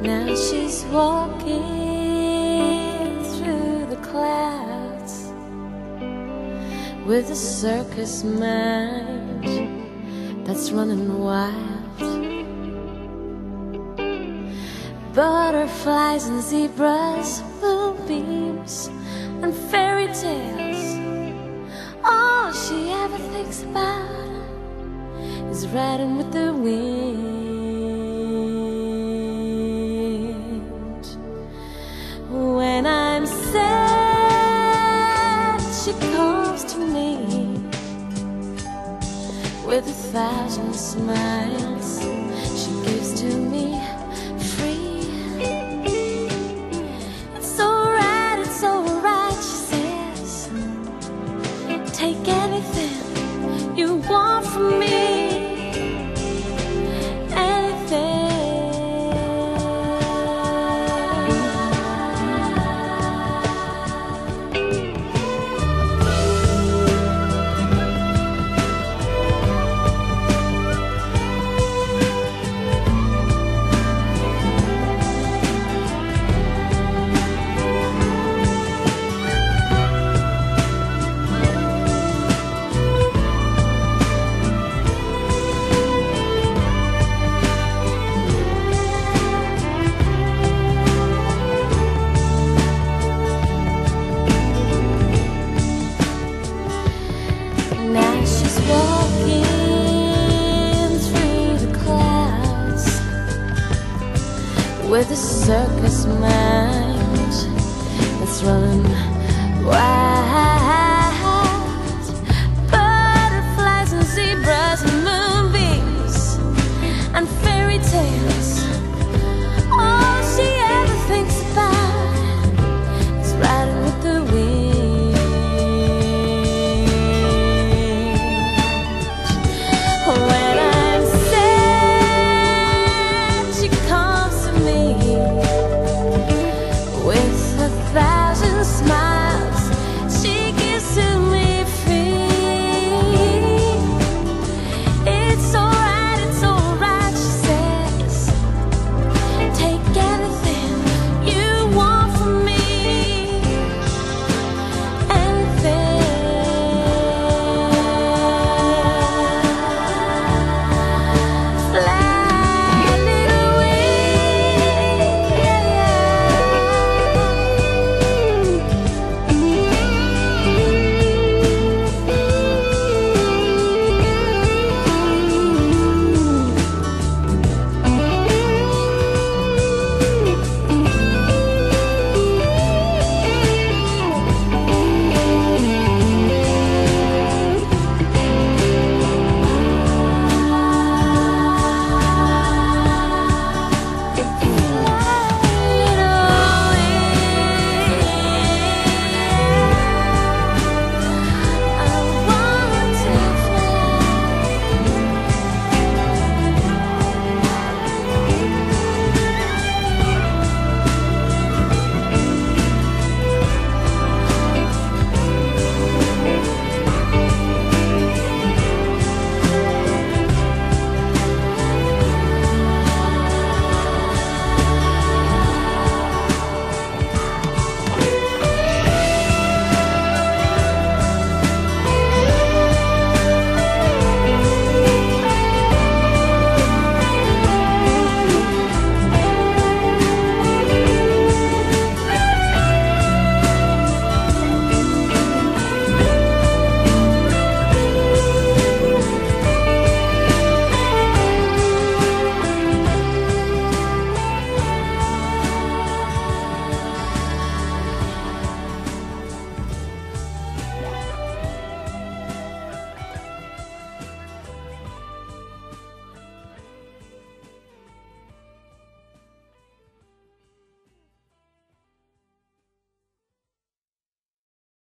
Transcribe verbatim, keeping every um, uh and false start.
Now she's walking through the clouds with a circus mind that's running wild. Butterflies and zebras, moonbeams and fairy tales. All she ever thinks about is riding with the wind. When I'm sad, she calls to me with a thousand smiles. She gives to me free. It's alright, it's alright, she says. Take anything you want from me. With a circus mind that's running wild.